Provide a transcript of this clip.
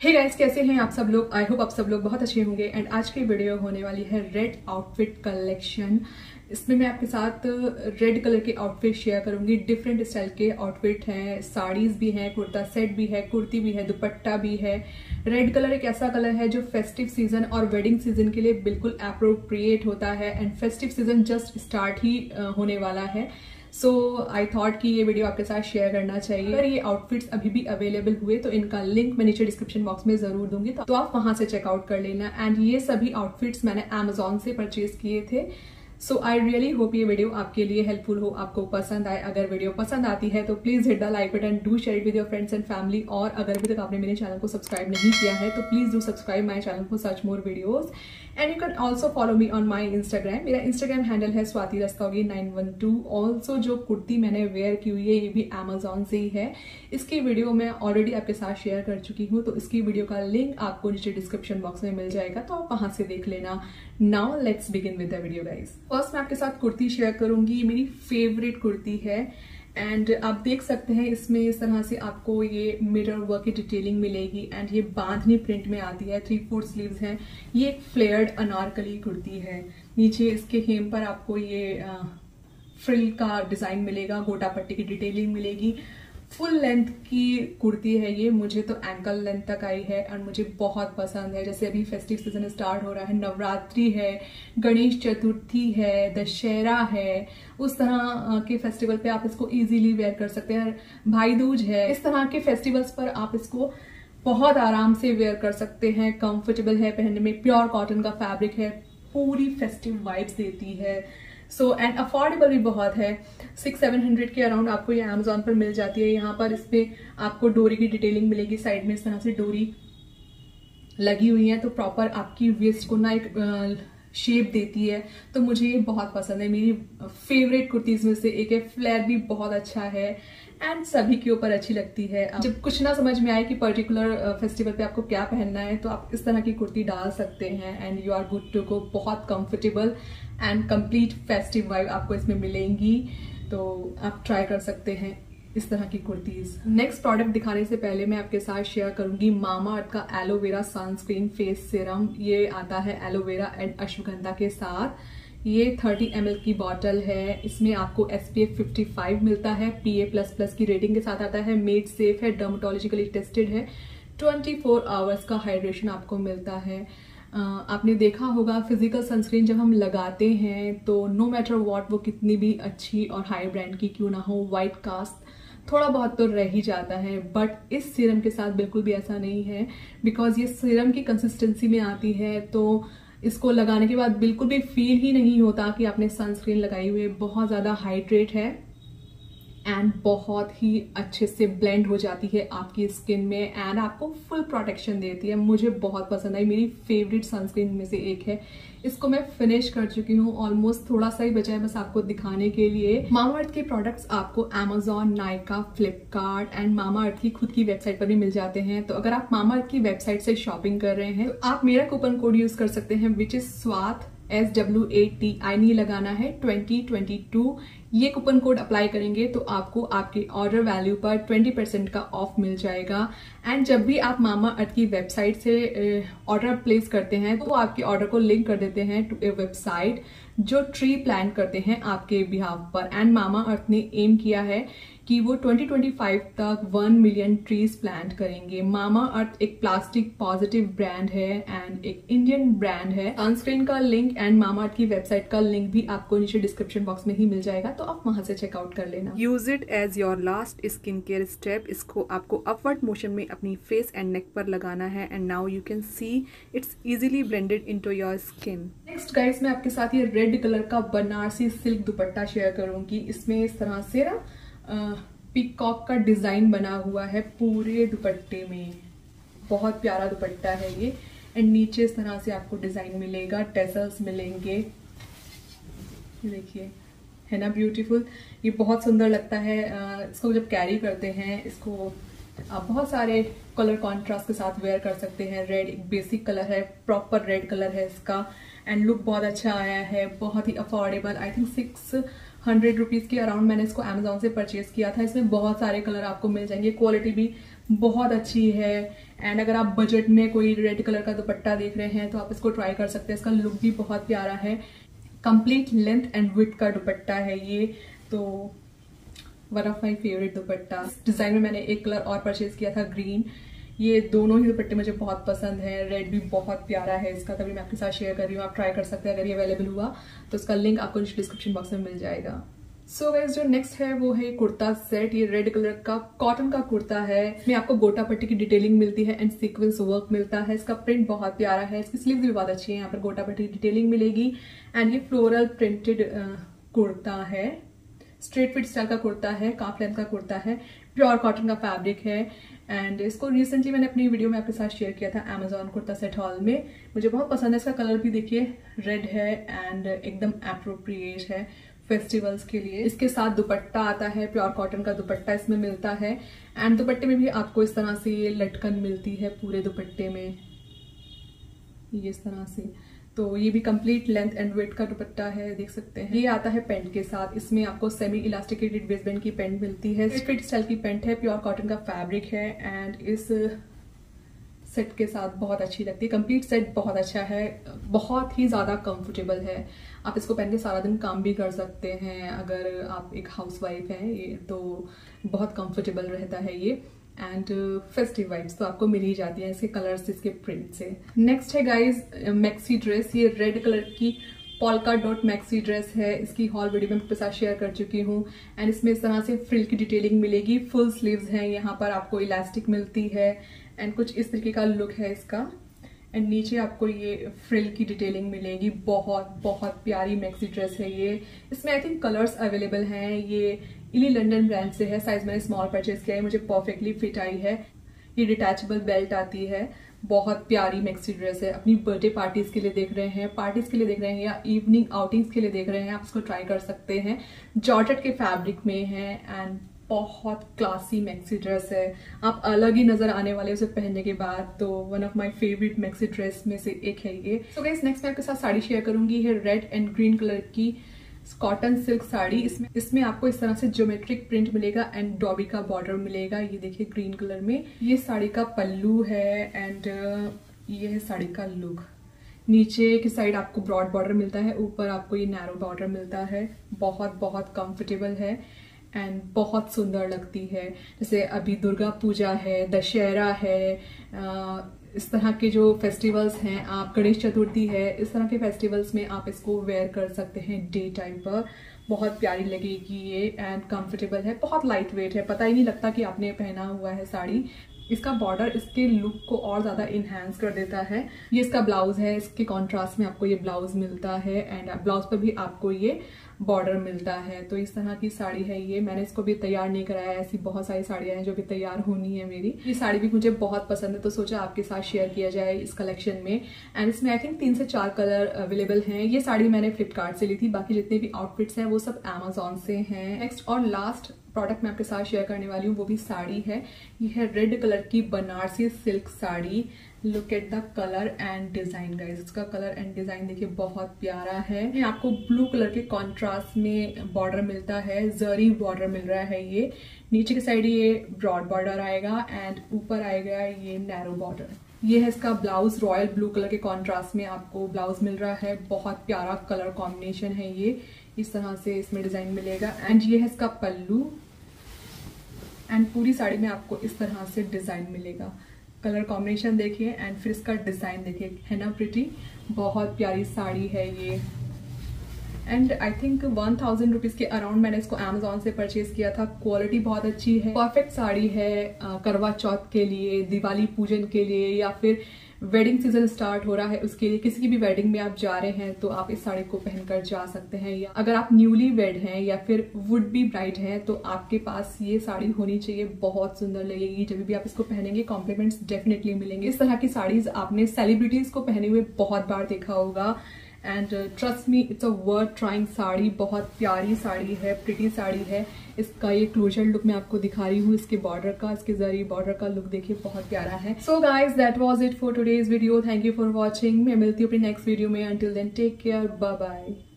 Hey guys, कैसे हैं आप सब लोग। आई होप आप सब लोग बहुत अच्छे होंगे। एंड आज की वीडियो होने वाली है रेड आउटफिट कलेक्शन। इसमें मैं आपके साथ रेड कलर के आउटफिट शेयर करूंगी। डिफरेंट स्टाइल के आउटफिट हैं, साड़ीज भी हैं, कुर्ता सेट भी है, कुर्ती भी है, दुपट्टा भी है। रेड कलर एक ऐसा कलर है जो फेस्टिव सीजन और वेडिंग सीजन के लिए बिल्कुल अप्रोप्रिएट होता है। And festive season just start ही होने वाला है। सो आई थॉट कि ये वीडियो आपके साथ शेयर करना चाहिए। अगर ये आउटफिट्स अभी भी अवेलेबल हुए तो इनका लिंक मैं नीचे डिस्क्रिप्शन बॉक्स में जरूर दूंगी, तो आप वहां से चेकआउट कर लेना। एंड ये सभी आउटफिट्स मैंने Amazon से परचेज किए थे। सो आई रियली होप ये वीडियो आपके लिए हेल्पफुल हो, आपको पसंद आए। अगर वीडियो पसंद आती है तो please hit the like button, do share it with your friends and family. और अगर अभी तक आपने मेरे चैनल को सब्सक्राइब नहीं किया है तो please do subscribe my channel for such more videos. And you can also follow me on my Instagram. मेरा इंस्टाग्राम हैंडल है स्वाति रस्तोगी 912। ऑल्सो जो कुर्ती मैंने वेयर की हुई है ये भी Amazon से ही है। इसकी वीडियो मैं ऑलरेडी आपके साथ शेयर कर चुकी हूँ, तो इसकी वीडियो का लिंक आपको नीचे डिस्क्रिप्शन बॉक्स में मिल जाएगा, तो आप वहां से देख लेना। Now let's begin with the video guys. First मैं आपके साथ कुर्ती शेयर करूंगी। मेरी फेवरेट कुर्ती है एंड आप देख सकते हैं इसमें इस तरह से आपको ये मिरर वर्क की डिटेलिंग मिलेगी। एंड ये बांधनी प्रिंट में आती है, 3/4 स्लीव्स हैं। ये एक फ्लेयर्ड अनारकली कुर्ती है। नीचे इसके हेम पर आपको ये फ्रिल का डिजाइन मिलेगा, गोटा पट्टी की डिटेलिंग मिलेगी। फुल लेंथ की कुर्ती है ये, मुझे तो एंकल लेंथ तक आई है और मुझे बहुत पसंद है। जैसे अभी फेस्टिव सीजन स्टार्ट हो रहा है, नवरात्रि है, गणेश चतुर्थी है, दशहरा है, उस तरह के फेस्टिवल पे आप इसको इजीली वेयर कर सकते हैं। भाई दूज है, इस तरह के फेस्टिवल्स पर आप इसको बहुत आराम से वेयर कर सकते हैं। कंफर्टेबल है पहनने में, प्योर कॉटन का फैब्रिक है, पूरी फेस्टिव वाइब्स देती है। सो एंड अफोर्डेबल भी बहुत है। 600-700 के अराउंड आपको ये Amazon पर मिल जाती है। यहाँ पर इस पे आपको डोरी की डिटेलिंग मिलेगी, साइड में इस तरह से डोरी लगी हुई है, तो प्रॉपर आपकी वेस्ट को ना एक शेप देती है। तो मुझे ये बहुत पसंद है, मेरी फेवरेट कुर्तीज में से एक है। फ्लेयर भी बहुत अच्छा है एंड सभी के ऊपर अच्छी लगती है। जब कुछ ना समझ में आए कि पर्टिकुलर फेस्टिवल पे आपको क्या पहनना है तो आप इस तरह की कुर्ती डाल सकते हैं and you are good to go. बहुत comfortable and complete festive vibe आपको इसमें मिलेंगी, तो आप ट्राई कर सकते हैं इस तरह की कुर्तीज। नेक्स्ट प्रोडक्ट दिखाने से पहले मैं आपके साथ शेयर करूंगी मामाअर्थ का एलोवेरा सनस्क्रीन फेस सीरम। ये आता है एलोवेरा एंड अश्वगंधा के साथ। ये 30 ml की बॉटल है। इसमें आपको SPF 55 मिलता है, PA++ की रेटिंग के साथ आता है, मेड सेफ है, डर्मेटोलॉजिकली टेस्टेड है, 24 आवर्स का हाइड्रेशन आपको मिलता है। आपने देखा होगा फिजिकल सनस्क्रीन जब हम लगाते हैं तो नो मैटर व्हाट वो कितनी भी अच्छी और हाई ब्रांड की क्यों ना हो, वाइट कास्ट थोड़ा बहुत तो रह ही जाता है। बट इस सीरम के साथ बिल्कुल भी ऐसा नहीं है, बिकॉज ये सीरम की कंसिस्टेंसी में आती है, तो इसको लगाने के बाद बिल्कुल भी फील ही नहीं होता कि आपने सनस्क्रीन लगाई हुई है। बहुत ज्यादा हाइड्रेट है एंड बहुत ही अच्छे से ब्लेंड हो जाती है आपकी स्किन में एंड आपको फुल प्रोटेक्शन देती है। मुझे बहुत पसंद आई, मेरी फेवरेट सनस्क्रीन में से एक है। इसको मैं फिनिश कर चुकी हूँ, ऑलमोस्ट थोड़ा सा ही बचा है बस आपको दिखाने के लिए। मामाअर्थ के प्रोडक्ट्स आपको Amazon, नायका, फ्लिपकार्ट एंड मामाअर्थ की खुद की वेबसाइट पर भी मिल जाते हैं। तो अगर आप मामाअर्थ की वेबसाइट से शॉपिंग कर रहे हैं तो आप मेरा कूपन कोड यूज कर सकते हैं, विच इज स्वात SWATI नहीं लगाना है 2022। ये कूपन कोड अप्लाई करेंगे तो आपको आपके ऑर्डर वैल्यू पर 20% का ऑफ मिल जाएगा। एंड जब भी आप मामाअर्थ की वेबसाइट से ऑर्डर प्लेस करते हैं तो वो आपके ऑर्डर को लिंक कर देते हैं टू ए वेबसाइट जो ट्री प्लान करते हैं आपके बिहाफ पर। एंड मामाअर्थ ने एम किया है कि वो 2025 तक 1 मिलियन ट्रीज प्लांट करेंगे। मामाअर्थ एक प्लास्टिक पॉजिटिव ब्रांड है एंड एक इंडियन ब्रांड है। सनस्क्रीन का लिंक एंड मामाअर्थ की वेबसाइट का लिंक भी आपको नीचे डिस्क्रिप्शन बॉक्स में ही मिल जाएगा, तो आप वहां से चेकआउट कर लेना। Use it as your last skin care step. इसको आपको अपवर्ड मोशन में अपनी फेस एंड नेक पर लगाना है and now you can see it's easily blended into your skin. Next guys, मैं आपके साथ ये रेड कलर का बनारसी सिल्क दुपट्टा शेयर करूंगी। इसमें इस तरह से ना पीकॉक का डिजाइन बना हुआ है पूरे दुपट्टे में। बहुत प्यारा दुपट्टा है ये एंड नीचे इस तरह से आपको डिजाइन मिलेगा, टेसल्स मिलेंगे। देखिए, है ना ब्यूटीफुल। ये बहुत सुंदर लगता है। इसको जब कैरी करते हैं इसको आप बहुत सारे कलर कॉन्ट्रास्ट के साथ वेयर कर सकते हैं। रेड एक बेसिक कलर है, प्रॉपर रेड कलर है इसका एंड लुक बहुत अच्छा आया है। बहुत ही अफोर्डेबल, आई थिंक 100 रुपीज़ के अराउंड मैंने इसको अमेजोन से परचेज किया था। इसमें बहुत सारे कलर आपको मिल जाएंगे, क्वालिटी भी बहुत अच्छी है। एंड अगर आप बजट में कोई रेड कलर का दुपट्टा देख रहे हैं तो आप इसको ट्राई कर सकते हैं। इसका लुक भी बहुत प्यारा है, कंप्लीट लेंथ एंड विड्थ का दुपट्टा है ये, तो one of my favourite dupatta. Design में मैंने एक कलर और परचेज किया था, ग्रीन। ये दोनों ही दुपट्टे मुझे बहुत पसंद है। रेड भी बहुत प्यारा है इसका, तभी मैं आपके साथ शेयर कर रही हूँ। आप ट्राई कर सकते हैं अगर ये अवेलेबल हुआ तो। इसका लिंक आपको डिस्क्रिप्शन बॉक्स में मिल जाएगा। सो गाइस, जो नेक्स्ट है वो है कुर्ता सेट। ये रेड कलर का कॉटन का कुर्ता है। इसमें आपको गोटा पट्टी की डिटेलिंग मिलती है एंड सीक्वेंस वर्क मिलता है। इसका प्रिंट बहुत प्यारा है, इसकी स्लीव्स भी बहुत अच्छी है। यहाँ पर गोटा पट्टी की डिटेलिंग मिलेगी एंड ये फ्लोरल प्रिंटेड कुर्ता है। स्ट्रेट फिट स्टाइल का कुर्ता है, काफ लेंथ का कुर्ता है, प्योर कॉटन का फैब्रिक है। एंड इसको रिसेंटली मैंने अपनी वीडियो में आपके साथ शेयर किया था अमेजोन कुर्ता सेट हॉल में। मुझे बहुत पसंद है। इसका कलर भी देखिए रेड है एंड एकदम एप्रोप्रिएट है फेस्टिवल्स के लिए। इसके साथ दुपट्टा आता है, प्योर कॉटन का दुपट्टा इसमें मिलता है। एंड दुपट्टे में भी आपको इस तरह से ये लटकन मिलती है पूरे दुपट्टे में, ये इस तरह से। तो ये भी कंप्लीट लेंथ एंड वेट का दुपट्टा है, देख सकते हैं। ये आता है पेंट के साथ। इसमें आपको सेमी इलास्टिकेटेड वेस्टबैंड की पेंट मिलती है। फिट स्टाइल की पेंट है, प्योर कॉटन का फैब्रिक है एंड इस सेट के साथ बहुत अच्छी लगती है। कंप्लीट सेट बहुत अच्छा है, बहुत ही ज्यादा कंफर्टेबल है। आप इसको पहन के सारा दिन काम भी कर सकते हैं। अगर आप एक हाउसवाइफ हैं ये तो बहुत कंफर्टेबल रहता है ये। एंड फेस्टिव वाइब्स तो आपको मिल ही जाती है इसके कलर्स, इसके प्रिंट से। नेक्स्ट है गाइज मैक्सी ड्रेस। ये रेड कलर की पॉल्का डॉट मैक्सी ड्रेस है। इसकी हॉल वीडियो में आपके साथ शेयर कर चुकी हूँ। एंड इसमें इस तरह से फ्रिल की डिटेलिंग मिलेगी, फुल स्लीव्स हैं, यहाँ पर आपको इलास्टिक मिलती है एंड कुछ इस तरीके का लुक है इसका। एंड नीचे आपको ये फ्रिल की डिटेलिंग मिलेगी। बहुत बहुत प्यारी मैक्सी ड्रेस है ये। इसमें आई थिंक कलर्स अवेलेबल हैं। ये इली लंडन ब्रांड से है। साइज मैंने स्मॉल परचेज किया है, मुझे परफेक्टली फिट आई है। ये डिटैचेबल बेल्ट आती है। बहुत प्यारी मैक्सी ड्रेस है। अपनी बर्थडे पार्टीज के लिए देख रहे हैं, पार्टीज के लिए देख रहे हैं या इवनिंग आउटिंग्स के लिए देख रहे हैं, आप इसको ट्राई कर सकते हैं। जॉर्जेट के फैब्रिक में है एंड बहुत क्लासी मैक्सी ड्रेस है। आप अलग ही नजर आने वाले उसे पहनने के बाद। तो one of my favourite maxi dress में से एक है ये। सो गाइस, नेक्स्ट मैं आपके साथ साड़ी शेयर करूंगी है रेड एंड ग्रीन कलर की कॉटन सिल्क साड़ी। इसमें आपको इस तरह से ज्योमेट्रिक प्रिंट मिलेगा एंड डॉबी का बॉर्डर मिलेगा। ये देखिए ग्रीन कलर में। ये साड़ी का पल्लू है एंड ये है साड़ी का लुक। नीचे की साइड आपको ब्रॉड बॉर्डर मिलता है, ऊपर आपको ये नैरो बॉर्डर मिलता है। बहुत बहुत कंफर्टेबल है एंड बहुत सुंदर लगती है। जैसे अभी दुर्गा पूजा है, दशहरा है, इस तरह के जो फेस्टिवल्स हैं, आप गणेश चतुर्थी है, इस तरह के फेस्टिवल्स में आप इसको वेयर कर सकते हैं डे टाइम पर। बहुत प्यारी लगेगी ये एंड कंफर्टेबल है, बहुत लाइट वेट है, पता ही नहीं लगता कि आपने पहना हुआ है साड़ी। इसका बॉर्डर इसके लुक को और ज्यादा इनहेंस कर देता है। ये इसका ब्लाउज है, इसके कॉन्ट्रास्ट में आपको ये ब्लाउज मिलता है एंड ब्लाउज पर भी आपको ये बॉर्डर मिलता है। तो इस तरह की साड़ी है ये। मैंने इसको भी तैयार नहीं कराया, ऐसी बहुत सारी साड़ियां हैं जो भी तैयार होनी है मेरी। ये साड़ी भी मुझे बहुत पसंद है तो सोचा आपके साथ शेयर किया जाए इस कलेक्शन में। एंड इसमें आई थिंक 3 से 4 कलर अवेलेबल हैं। ये साड़ी मैंने फ्लिपकार्ट से ली थी, बाकी जितने भी आउटफिट्स हैं वो सब अमेजोन से हैं। नेक्स्ट और लास्ट प्रोडक्ट मैं आपके साथ शेयर करने वाली हूँ वो भी साड़ी है। ये है रेड कलर की Banarasi silk sari. Look at the colour and design guys. इसका कलर एंड डिजाइन देखिए बहुत प्यारा है। ये आपको ब्लू कलर के कॉन्ट्रास्ट में बॉर्डर मिलता है, जरी बॉर्डर मिल रहा है ये। नीचे की साइड ये ब्रॉड बॉर्डर आएगा एंड ऊपर आएगा ये नैरो बॉर्डर। ये है इसका ब्लाउज, रॉयल ब्लू कलर के कॉन्ट्रास्ट में आपको ब्लाउज मिल रहा है। बहुत प्यारा कलर कॉम्बिनेशन है ये। इस तरह से इसमें डिजाइन मिलेगा एंड ये है इसका पल्लू एंड पूरी साड़ी में आपको इस तरह से डिजाइन मिलेगा। कलर कॉम्बिनेशन देखिए एंड फिर इसका डिजाइन देखिए, है ना प्रिटी। बहुत प्यारी साड़ी है ये एंड आई थिंक 1000 रुपीज के अराउंड मैंने इसको अमेजोन से परचेज किया था। क्वालिटी बहुत अच्छी है, परफेक्ट साड़ी है करवा चौथ के लिए, दिवाली पूजन के लिए या फिर वेडिंग सीजन स्टार्ट हो रहा है उसके लिए। किसी भी वेडिंग में आप जा रहे हैं तो आप इस साड़ी को पहनकर जा सकते हैं। या अगर आप न्यूली वेड हैं या फिर वुड बी ब्राइड हैं तो आपके पास ये साड़ी होनी चाहिए। बहुत सुंदर लगेगी जब भी आप इसको पहनेंगे, कॉम्प्लीमेंट्स डेफिनेटली मिलेंगे। इस तरह की साड़ीज आपने सेलिब्रिटीज को पहने हुए बहुत बार देखा होगा and trust me it's a worth trying sari. बहुत प्यारी साड़ी है, प्रिटी साड़ी है। इसका ये क्लोजर लुक मैं आपको दिखा रही हूँ, इसके बॉर्डर का, इसके जरी बॉर्डर का लुक देखिए बहुत प्यारा है। So guys that was it for today's video. Thank you for watching. मैं मिलती हूँ अपनी नेक्स्ट वीडियो में। Until then take care, bye bye.